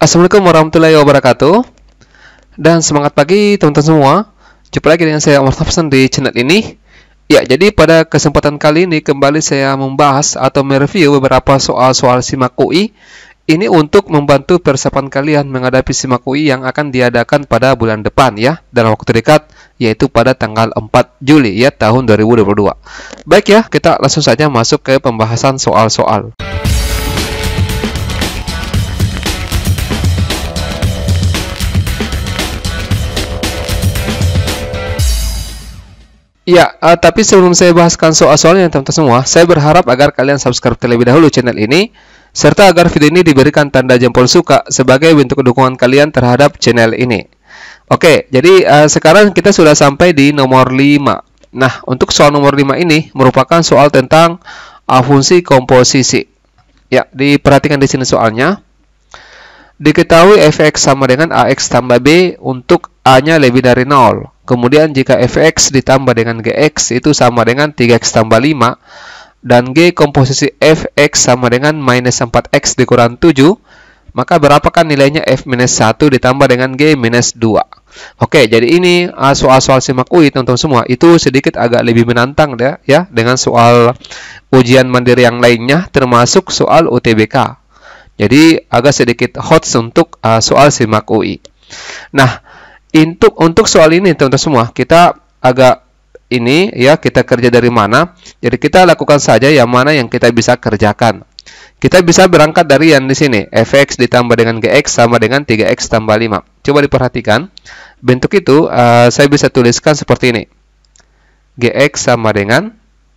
Assalamualaikum warahmatullahi wabarakatuh. Dan semangat pagi teman-teman semua. Jumpa lagi dengan saya Omar Thompson di channel ini. Ya, jadi pada kesempatan kali ini kembali saya membahas atau mereview beberapa soal-soal SIMAK UI. Ini untuk membantu persiapan kalian menghadapi SIMAK UI yang akan diadakan pada bulan depan ya, dalam waktu dekat, yaitu pada tanggal 4 Juli ya tahun 2022. Baik ya, kita langsung saja masuk ke pembahasan soal-soal. Ya, tapi sebelum saya bahaskan soal-soalnya teman-teman semua, saya berharap agar kalian subscribe terlebih dahulu channel ini, serta agar video ini diberikan tanda jempol suka sebagai bentuk dukungan kalian terhadap channel ini. Oke, jadi sekarang kita sudah sampai di nomor 5. Nah, untuk soal nomor 5 ini merupakan soal tentang fungsi komposisi. Ya, diperhatikan di sini soalnya. Diketahui fx sama dengan ax tambah b untuk a-nya lebih dari 0. Kemudian jika fx ditambah dengan gx itu sama dengan 3x tambah 5, dan g komposisi fx sama dengan minus 4x dikurang 7, maka berapakah nilainya f minus 1 ditambah dengan g minus 2? Oke, jadi ini soal-soal SIMAK UI teman-teman semua. Itu sedikit agak lebih menantang ya, dengan soal ujian mandiri yang lainnya, termasuk soal UTBK. Jadi agak sedikit hot untuk soal SIMAK UI. Nah, untuk soal ini teman-teman semua, kita agak ini ya, kita kerja dari mana? Jadi kita lakukan saja yang mana yang kita bisa kerjakan. Kita bisa berangkat dari yang di sini, fx ditambah dengan gx sama dengan 3x tambah 5. Coba diperhatikan. Bentuk itu saya bisa tuliskan seperti ini. Gx sama dengan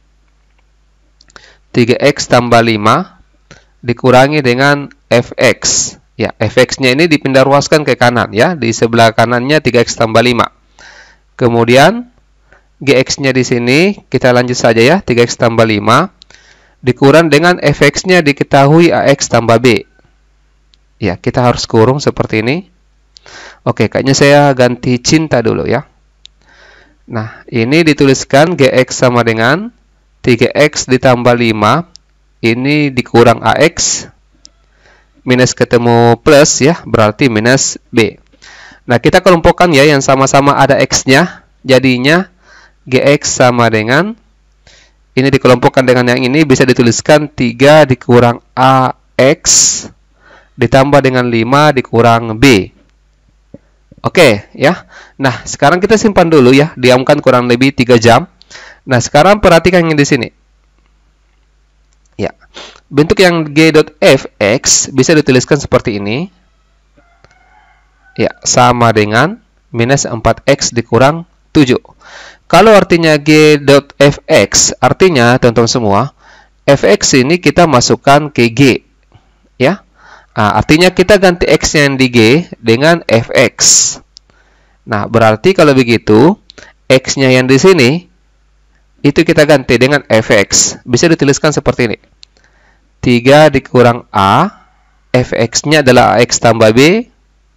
3x tambah 5 dikurangi dengan fx. Ya, fx-nya ini dipindah ruaskan ke kanan ya, di sebelah kanannya 3x tambah 5. Kemudian gx-nya di sini kita lanjut saja ya, 3x tambah 5 dikurang dengan fx-nya diketahui ax tambah b. Ya, kita harus kurung seperti ini. Oke, kayaknya saya ganti cinta dulu ya. Nah, ini dituliskan gx sama dengan 3x ditambah 5 ini dikurang ax minus ketemu plus ya, berarti minus b. Nah, kita kelompokkan ya yang sama-sama ada x-nya, jadinya gx sama dengan, ini dikelompokkan dengan yang ini, bisa dituliskan 3 dikurang ax ditambah dengan 5 dikurang b. Oke ya. Nah, sekarang kita simpan dulu ya, diamkan kurang lebih 3 jam. Nah, sekarang perhatikan yang di sini. Ya. Bentuk yang g.fx bisa dituliskan seperti ini. Ya, sama dengan minus 4x dikurang 7. Kalau artinya g.fx, artinya teman-teman semua, fx ini kita masukkan ke g. Ya. Nah, artinya kita ganti x yang di g dengan fx. Nah, berarti kalau begitu, x-nya yang di sini itu kita ganti dengan fx. Bisa dituliskan seperti ini. 3 dikurang A, fx-nya adalah ax tambah b.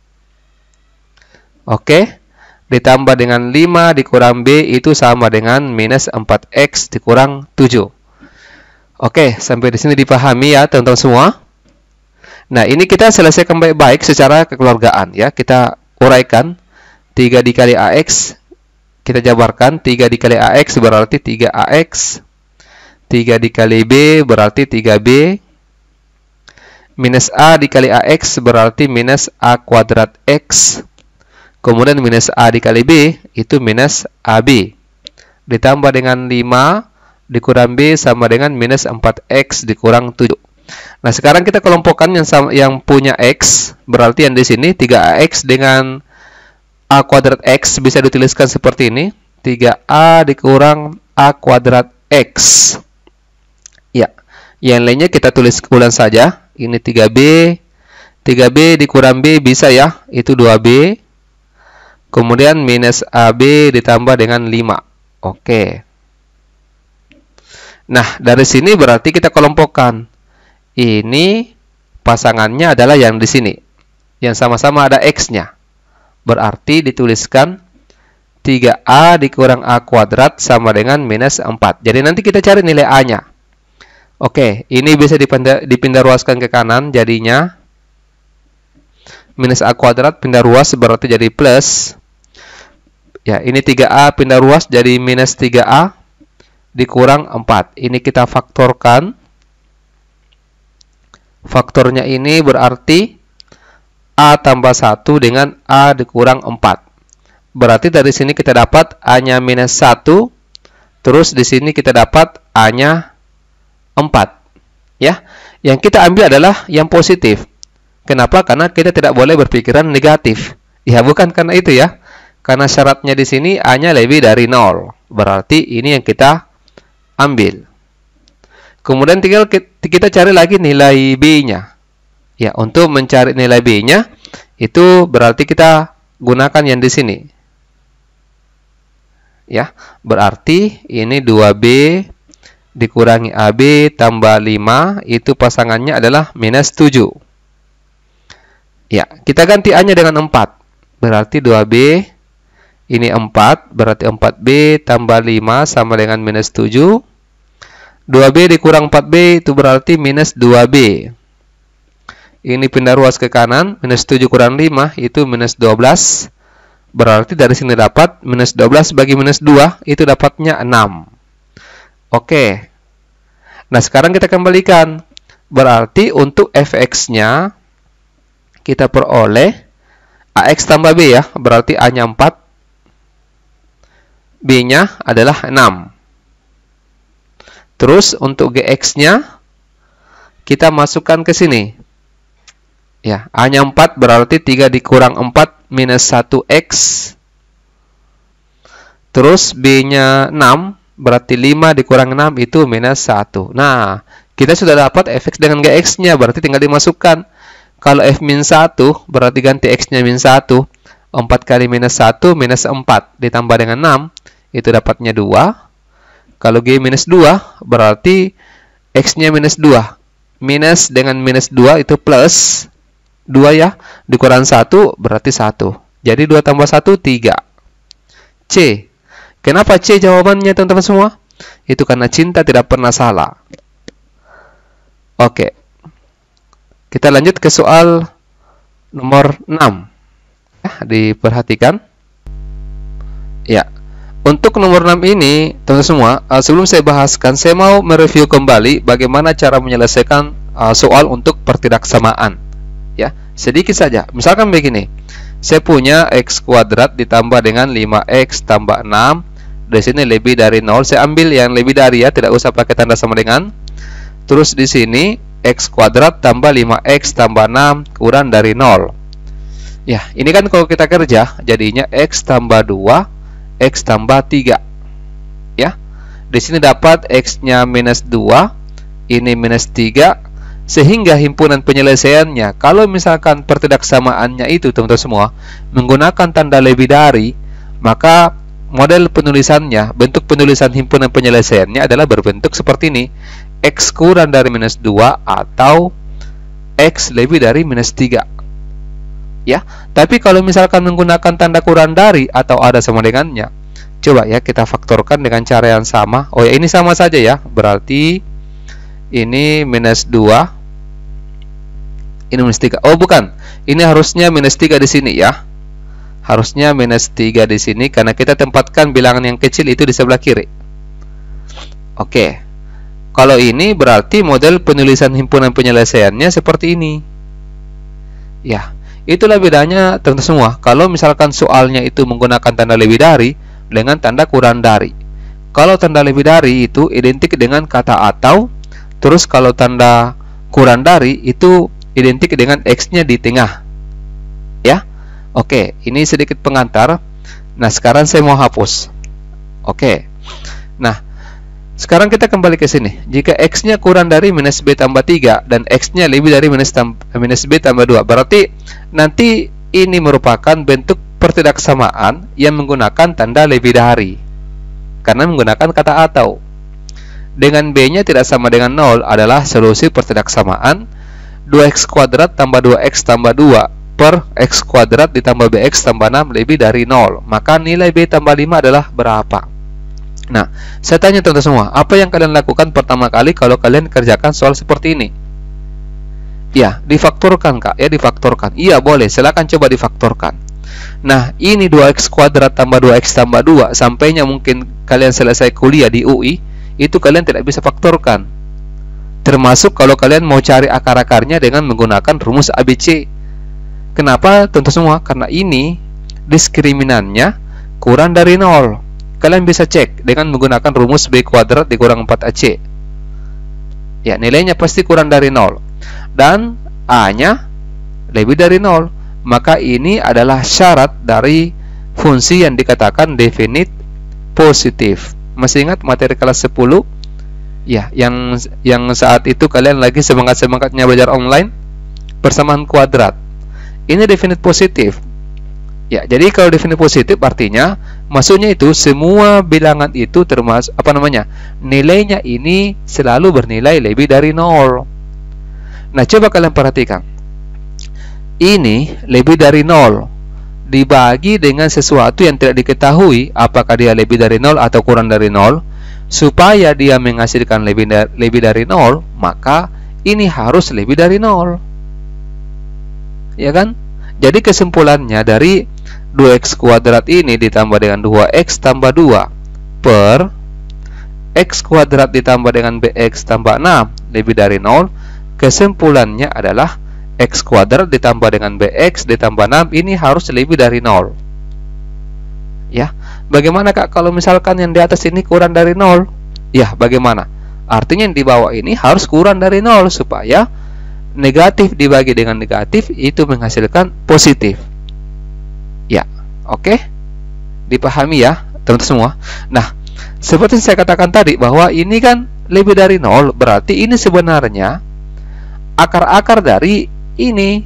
Oke, ditambah dengan 5 dikurang b itu sama dengan minus 4x dikurang 7. Oke, sampai di sini dipahami ya teman-teman semua. Nah, ini kita selesaikan baik-baik secara kekeluargaan ya. Kita uraikan 3 dikali ax, kita jabarkan 3 dikali ax berarti 3ax. 3 dikali b berarti 3b. Minus a dikali ax berarti minus a kuadrat x. Kemudian minus a dikali b itu minus ab. Ditambah dengan 5 dikurang b sama dengan minus 4x dikurang 7. Nah, sekarang kita kelompokkan yang punya x, berarti yang di sini 3ax dengan a kuadrat x bisa dituliskan seperti ini. 3a dikurang a kuadrat x. Ya, yang lainnya kita tulis ulang saja. Ini 3b. 3b dikurang b bisa ya, itu 2b. Kemudian minus ab ditambah dengan 5. Oke. Nah, dari sini berarti kita kelompokkan. Ini pasangannya adalah yang di sini. Yang sama-sama ada x-nya. Berarti dituliskan 3a dikurang a kuadrat sama dengan minus 4. Jadi nanti kita cari nilai a-nya. Oke, ini bisa dipindah ruaskan ke kanan, jadinya minus A kuadrat pindah ruas berarti jadi plus. Ya, ini 3A pindah ruas jadi minus 3A dikurang 4. Ini kita faktorkan. Faktornya ini berarti A tambah 1 dengan A dikurang 4. Berarti dari sini kita dapat A-nya minus 1. Terus di sini kita dapat A-nya 4. Ya, yang kita ambil adalah yang positif. Kenapa? Karena kita tidak boleh berpikiran negatif. Ya, bukan karena itu ya. Karena syaratnya di sini A-nya lebih dari 0. Berarti ini yang kita ambil. Kemudian tinggal kita cari lagi nilai B-nya. Ya, untuk mencari nilai B-nya itu berarti kita gunakan yang di sini. Ya, berarti ini 2B dikurangi AB tambah 5, itu pasangannya adalah minus 7. Ya, kita ganti A-nya dengan 4. Berarti 2B ini 4, berarti 4B tambah 5 sama dengan minus 7. 2B dikurang 4B itu berarti minus 2B. Ini pindah ruas ke kanan, minus 7 kurang 5 itu minus 12. Berarti dari sini dapat minus 12 bagi minus 2 itu dapatnya 6. Oke. Nah, sekarang kita kembalikan. Berarti untuk fx-nya kita peroleh AX tambah B ya. Berarti A-nya 4, B-nya adalah 6. Terus untuk GX-nya kita masukkan ke sini. Ya, A-nya 4 berarti 3 dikurang 4 minus 1X. Terus B-nya 6 berarti 5 dikurang 6 itu minus 1. Nah, kita sudah dapat fx dengan GX-nya, berarti tinggal dimasukkan. Kalau f min 1 berarti ganti x-nya min 1. 4 kali minus 1 minus 4 ditambah dengan 6 itu dapatnya 2. Kalau G minus 2, berarti X-nya minus 2. Minus dengan minus 2 itu plus 2 ya. Dikurang 1, berarti 1. Jadi 2 tambah 1, 3. C. Kenapa C jawabannya, teman-teman semua? Itu karena cinta tidak pernah salah. Oke. Kita lanjut ke soal nomor 6. Ya, diperhatikan. Ya. Untuk nomor 6 ini, teman-teman semua, sebelum saya bahaskan, saya mau mereview kembali bagaimana cara menyelesaikan soal untuk pertidaksamaan. Ya, sedikit saja. Misalkan begini, saya punya x kuadrat ditambah dengan 5x tambah 6. Di sini lebih dari 0. Saya ambil yang lebih dari ya, tidak usah pakai tanda sama dengan. Terus di sini x kuadrat tambah 5x tambah 6 kurang dari 0. Ya, ini kan kalau kita kerja, jadinya x tambah 2 X tambah 3. Ya. Di sini dapat X-nya minus 2, ini minus 3, sehingga himpunan penyelesaiannya, kalau misalkan pertidaksamaannya itu, teman-teman semua, menggunakan tanda lebih dari, maka model penulisannya, bentuk penulisan himpunan penyelesaiannya adalah berbentuk seperti ini. X kurang dari minus 2 atau X lebih dari minus 3. Ya, tapi kalau misalkan menggunakan tanda kurang dari atau ada sama dengannya, coba ya kita faktorkan dengan cara yang sama. Oh ya, ini sama saja ya. Berarti ini minus 2, ini minus 3. Oh bukan, ini harusnya minus 3 di sini ya. Harusnya minus 3 di sini karena kita tempatkan bilangan yang kecil itu di sebelah kiri. Oke. Kalau ini berarti model penulisan himpunan penyelesaiannya seperti ini. Ya. Itulah bedanya, teman-teman semua. Kalau misalkan soalnya itu menggunakan tanda lebih dari dengan tanda kurang dari. Kalau tanda lebih dari itu identik dengan kata atau. Terus kalau tanda kurang dari itu identik dengan X-nya di tengah. Ya. Oke, ini sedikit pengantar. Nah, sekarang saya mau hapus. Oke. Nah, sekarang kita kembali ke sini. Jika X-nya kurang dari minus B tambah 3 dan X-nya lebih dari minus B tambah 2, berarti nanti ini merupakan bentuk pertidaksamaan yang menggunakan tanda lebih dari, karena menggunakan kata atau. Dengan B-nya tidak sama dengan 0 adalah solusi pertidaksamaan 2x kuadrat tambah 2x tambah 2 per x kuadrat ditambah bx tambah 6 lebih dari 0. Maka nilai B tambah 5 adalah berapa? Nah, saya tanya teman-teman semua, apa yang kalian lakukan pertama kali kalau kalian kerjakan soal seperti ini? Ya, difaktorkan Kak, ya difaktorkan. Iya, boleh, silakan coba difaktorkan. Nah, ini 2x kuadrat tambah 2x tambah 2, sampainya mungkin kalian selesai kuliah di UI, itu kalian tidak bisa faktorkan. Termasuk kalau kalian mau cari akar-akarnya dengan menggunakan rumus ABC. Kenapa, tentu semua? Karena ini diskriminannya kurang dari 0. Kalian bisa cek dengan menggunakan rumus B kuadrat dikurang 4AC. Ya, nilainya pasti kurang dari 0. Dan A-nya lebih dari 0. Maka ini adalah syarat dari fungsi yang dikatakan definite positif. Masih ingat materi kelas 10? Ya, yang saat itu kalian lagi semangat-semangatnya belajar online, persamaan kuadrat. Ini definite positif. Ya, jadi kalau definite positif artinya maksudnya itu semua bilangan itu termasuk nilainya ini selalu bernilai lebih dari 0. Nah, coba kalian perhatikan. Ini lebih dari 0 dibagi dengan sesuatu yang tidak diketahui apakah dia lebih dari 0 atau kurang dari 0. Supaya dia menghasilkan lebih dari 0, maka ini harus lebih dari 0. Ya kan? Jadi kesimpulannya dari 2x kuadrat ini ditambah dengan 2x tambah 2 per x kuadrat ditambah dengan bx tambah 6 lebih dari 0. Kesimpulannya adalah x kuadrat ditambah dengan bx ditambah 6 ini harus lebih dari 0. Ya, bagaimana Kak kalau misalkan yang di atas ini kurang dari 0? Ya, bagaimana? Artinya yang di bawah ini harus kurang dari 0 supaya negatif dibagi dengan negatif itu menghasilkan positif. Ya, oke? Dipahami ya, teman-teman semua? Nah, seperti yang saya katakan tadi bahwa ini kan lebih dari 0, berarti ini sebenarnya akar-akar dari ini.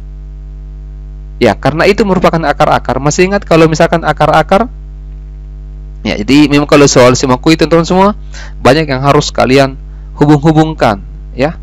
Ya, karena itu merupakan akar-akar. Masih ingat kalau misalkan akar-akar? Ya, jadi memang kalau soal simakui teman-teman semua, banyak yang harus kalian hubung-hubungkan, ya.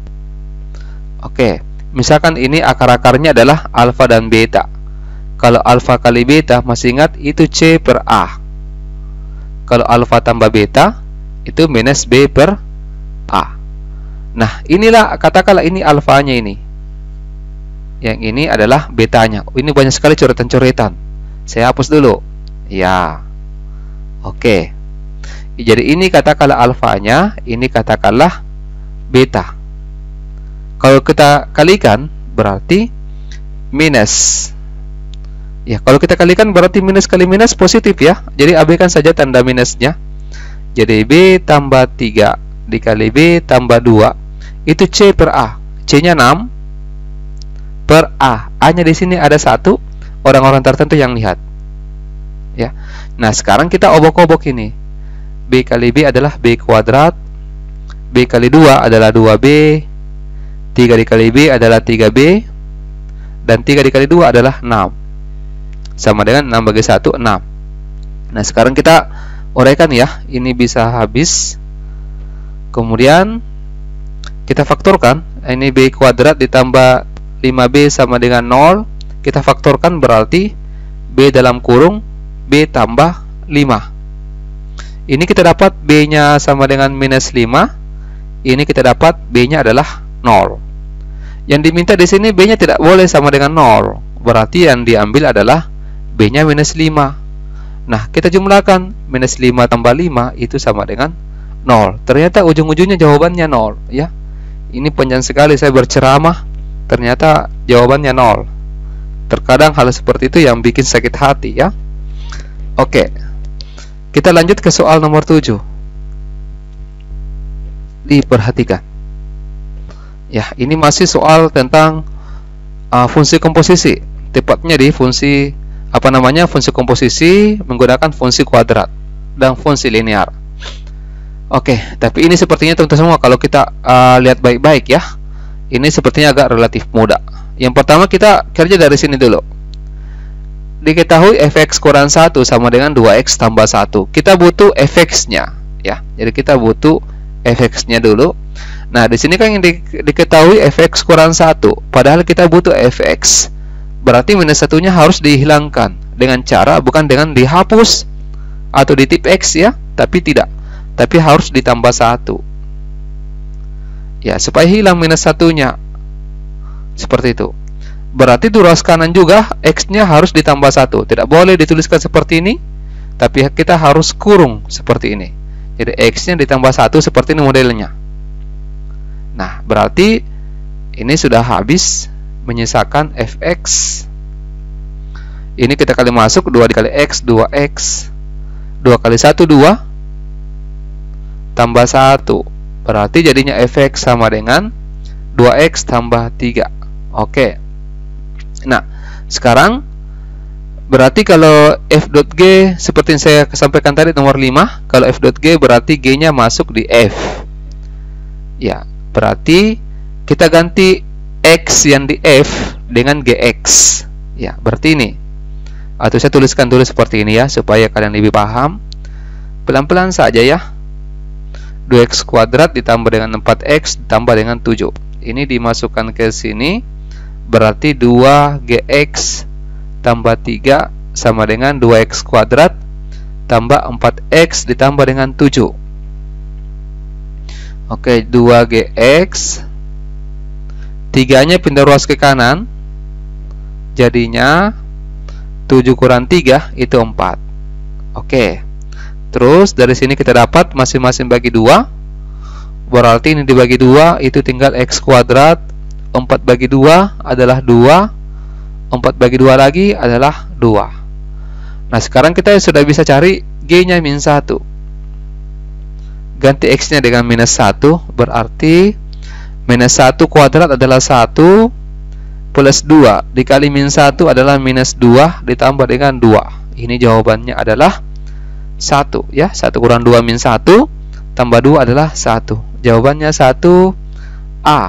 Oke, misalkan ini akar-akarnya adalah alfa dan beta. Kalau alfa kali beta, masih ingat itu C per A. Kalau alfa tambah beta, itu minus B per A. Nah, inilah, katakanlah ini alfanya ini. Yang ini adalah betanya. Ini banyak sekali coretan-coretan. Saya hapus dulu. Ya. Oke. Jadi ini katakanlah alfanya, ini katakanlah beta. Kalau kita kalikan berarti minus. Ya, kalau kita kalikan berarti minus kali minus positif ya. Jadi abaikan saja tanda minusnya. Jadi B tambah 3 dikali B tambah 2 itu C per A. C-nya 6 per A. A-nya di sini ada 1, orang-orang tertentu yang lihat. Ya. Nah, sekarang kita obok-obok ini. B kali B adalah B kuadrat. B kali 2 adalah 2B. 3 dikali B adalah 3B. Dan 3 dikali 2 adalah 6. Sama dengan 6 bagi 1, 6. Nah, sekarang kita uraikan ya. Ini bisa habis. Kemudian kita faktorkan. Ini B kuadrat ditambah 5B sama dengan 0. Kita faktorkan berarti B dalam kurung B tambah 5. Ini kita dapat B-nya sama dengan minus 5. Ini kita dapat B-nya adalah 0. Yang diminta di sini B-nya tidak boleh sama dengan 0. Berarti yang diambil adalah B-nya minus 5. Nah, kita jumlahkan. Minus 5 tambah 5 itu sama dengan 0. Ternyata ujung-ujungnya jawabannya 0 ya. Ini panjang sekali saya berceramah. Ternyata jawabannya 0. Terkadang hal seperti itu yang bikin sakit hati ya. Oke. Kita lanjut ke soal nomor 7. Diperhatikan. Ya, ini masih soal tentang fungsi komposisi. Tepatnya di fungsi fungsi komposisi menggunakan fungsi kuadrat dan fungsi linear. Oke, tapi ini sepertinya teman-teman semua kalau kita lihat baik-baik ya. Ini sepertinya agak relatif mudah. Yang pertama kita kerja dari sini dulu. Diketahui fx kurang 1 sama dengan 2x tambah 1. Kita butuh fx-nya ya. Jadi kita butuh fx-nya dulu. Nah, di sini kan yang diketahui fx kurang 1, padahal kita butuh fx. Berarti minus 1-nya harus dihilangkan dengan cara bukan dengan dihapus atau di tip x ya, tapi tidak. Tapi harus ditambah 1. Ya, supaya hilang minus 1-nya. Seperti itu. Berarti di ruas kanan juga X-nya harus ditambah 1. Tidak boleh dituliskan seperti ini, tapi kita harus kurung seperti ini. Jadi X-nya ditambah 1 seperti ini modelnya. Nah, berarti ini sudah habis menyisakan fx. Ini kita kali masuk 2 dikali x, 2x. 2 kali 1, 2 tambah 1. Berarti jadinya fx sama dengan 2x tambah 3. Oke. Nah, sekarang berarti kalau f.g seperti yang saya sampaikan tadi nomor 5, kalau f.g berarti g-nya masuk di f. Ya, berarti kita ganti x yang di f dengan gx. Ya, berarti ini. Atau saya tuliskan dulu seperti ini ya, supaya kalian lebih paham. Pelan-pelan saja ya. 2x kuadrat ditambah dengan 4x ditambah dengan 7. Ini dimasukkan ke sini. Berarti 2gx tambah 3 sama dengan 2x kuadrat tambah 4x ditambah dengan 7. Oke, 2gx. 3-nya pindah ruas ke kanan. Jadinya 7 kurang 3 itu 4. Oke. Terus dari sini kita dapat masing-masing bagi 2. Berarti ini dibagi 2 itu tinggal x kuadrat. 4 bagi 2 adalah 2. 4 bagi 2 lagi adalah 2. Nah, sekarang kita sudah bisa cari g-nya min 1. Ganti x-nya dengan minus 1. Berarti minus 1 kuadrat adalah 1 plus 2 dikali min 1 adalah minus 2 ditambah dengan 2. Ini jawabannya adalah 1 ya. 1 kurang 2 min 1 tambah 2 adalah 1. Jawabannya 1A.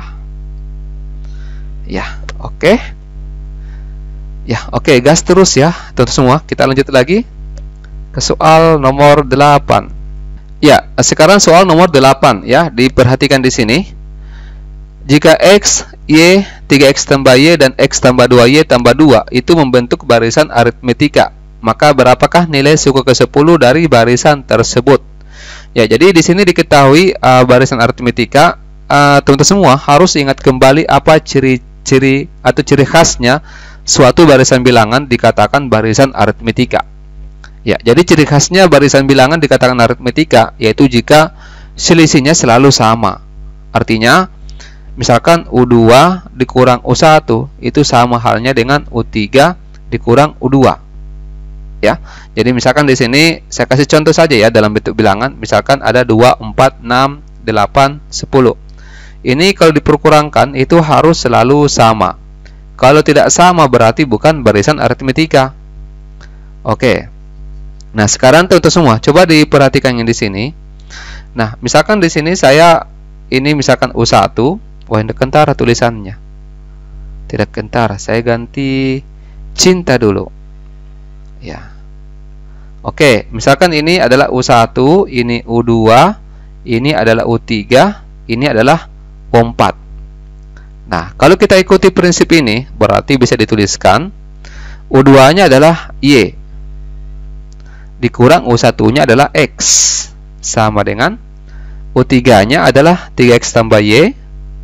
Ya, oke. Ya, oke, gas terus ya, teman-teman semua. Kita lanjut lagi ke soal nomor 8. Ya, sekarang soal nomor 8 ya, diperhatikan di sini. Jika x, y, 3x tambah y dan x tambah 2y tambah 2 itu membentuk barisan aritmetika, maka berapakah nilai suku ke-10 dari barisan tersebut? Ya, jadi di sini diketahui barisan aritmetika, teman-teman semua harus ingat kembali apa ciri-ciri atau ciri khasnya suatu barisan bilangan dikatakan barisan aritmetika. Ya, jadi ciri khasnya barisan bilangan dikatakan aritmetika yaitu jika selisihnya selalu sama. Artinya misalkan U2 dikurang U1 itu sama halnya dengan U3 dikurang U2. Ya. Jadi misalkan di sini saya kasih contoh saja ya dalam bentuk bilangan. Misalkan ada 2, 4, 6, 8, 10. Ini kalau diperkurangkan itu harus selalu sama. Kalau tidak sama berarti bukan barisan aritmetika. Oke. Nah, sekarang teman-teman semua coba diperhatikan yang di sini. Nah, misalkan di sini saya ini misalkan U1. Wah, ini kentara tulisannya. Tidak kentara, saya ganti cinta dulu. Ya. Oke, misalkan ini adalah U1, ini U2, ini adalah U3, ini adalah U4. Nah, kalau kita ikuti prinsip ini, berarti bisa dituliskan U2-nya adalah Y. Dikurang U1-nya adalah X. Sama dengan U3-nya adalah 3X tambah Y.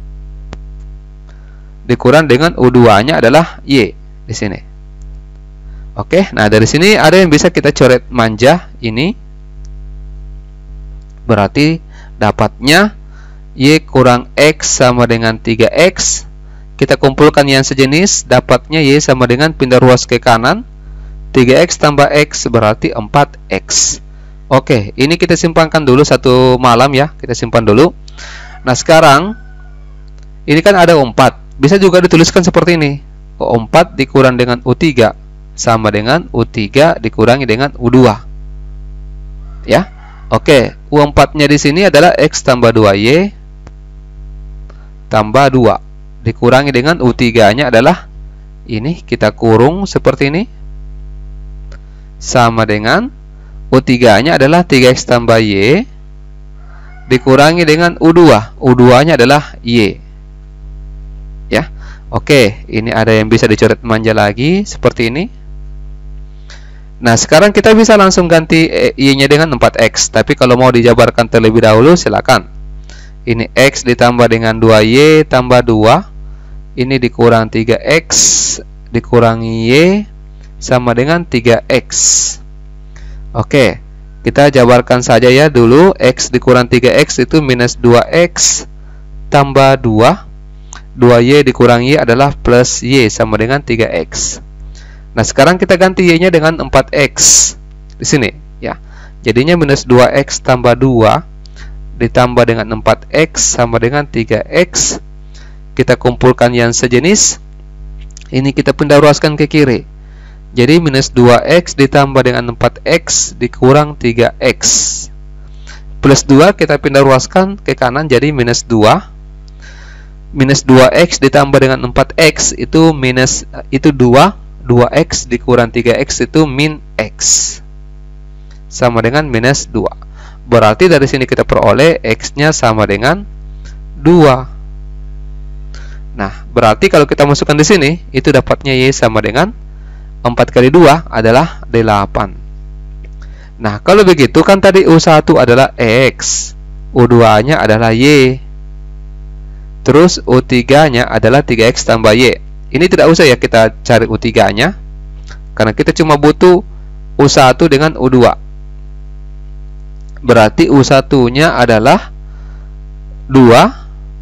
Dikurang dengan U2-nya adalah Y di sini. Oke, nah dari sini ada yang bisa kita coret manja ini. Berarti dapatnya Y kurang X sama dengan 3X. Kita kumpulkan yang sejenis, dapatnya Y sama dengan pindah ruas ke kanan. 3X tambah X berarti 4X. Oke, ini kita simpankan dulu satu malam ya. Kita simpan dulu. Nah, sekarang ini kan ada U4. Bisa juga dituliskan seperti ini. U4 dikurang dengan U3 sama dengan U3 dikurangi dengan U2. Ya. Oke, U4-nya di sini adalah X tambah 2Y tambah 2 dikurangi dengan U3-nya adalah ini, kita kurung seperti ini. Sama dengan U3-nya adalah 3X tambah Y dikurangi dengan U2. U2-nya adalah Y. Ya. Oke, ini ada yang bisa dicoret manja lagi seperti ini. Nah, sekarang kita bisa langsung ganti Y-nya dengan 4X. Tapi kalau mau dijabarkan terlebih dahulu silakan. Ini X ditambah dengan 2Y tambah 2. Ini dikurang 3x dikurangi y sama dengan 3x. Oke, kita jabarkan saja ya dulu. X dikurang 3x itu minus 2x tambah 2. 2y dikurang y adalah plus y sama dengan 3x. Nah, sekarang kita ganti y-nya dengan 4x di sini ya. Jadinya minus 2x tambah 2 ditambah dengan 4x sama dengan 3x. Kita kumpulkan yang sejenis. Ini kita pindah ruaskan ke kiri. Jadi minus 2x ditambah dengan 4x dikurang 3x. Plus 2 kita pindah ruaskan ke kanan jadi minus 2. Minus 2x ditambah dengan 4x itu minus, itu 2. 2x dikurang 3x itu min x. Sama dengan minus 2. Berarti dari sini kita peroleh x-nya sama dengan 2. Nah, berarti kalau kita masukkan di sini, itu dapatnya y sama dengan 4 kali 2 adalah 8. Nah, kalau begitu kan tadi U1 adalah X, U2-nya adalah Y, terus U3-nya adalah 3X tambah Y. Ini tidak usah ya kita cari U3-nya, karena kita cuma butuh U1 dengan U2. Berarti U1-nya adalah 2,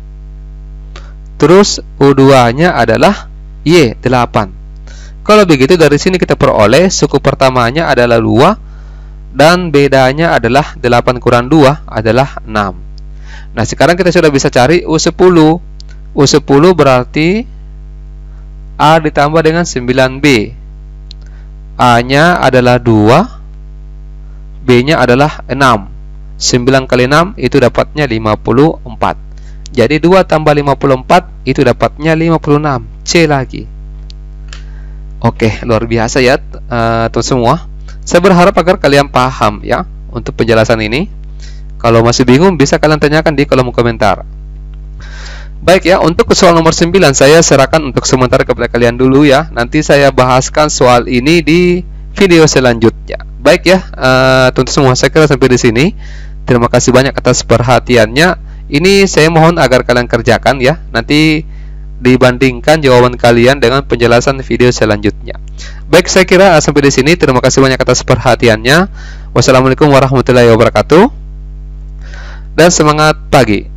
terus U2-nya adalah Y, 8. Kalau begitu dari sini kita peroleh suku pertamanya adalah 2 dan bedanya adalah 8 kurang 2 adalah 6. Nah, sekarang kita sudah bisa cari U10. U10 berarti A ditambah dengan 9B. A-nya adalah 2, B-nya adalah 6. 9 kali 6 itu dapatnya 54. Jadi 2 tambah 54 itu dapatnya 56. C lagi. Oke, luar biasa ya teman semua. Saya berharap agar kalian paham ya untuk penjelasan ini. Kalau masih bingung bisa kalian tanyakan di kolom komentar. Baik ya, untuk soal nomor 9 saya serahkan untuk sementara kepada kalian dulu ya. Nanti saya bahaskan soal ini di video selanjutnya. Baik ya, teman semua, saya kira sampai di sini. Terima kasih banyak atas perhatiannya. Ini saya mohon agar kalian kerjakan ya. Nanti dibandingkan jawaban kalian dengan penjelasan video selanjutnya. Baik, saya kira sampai di sini. Terima kasih banyak atas perhatiannya. Wassalamualaikum warahmatullahi wabarakatuh. Dan semangat pagi.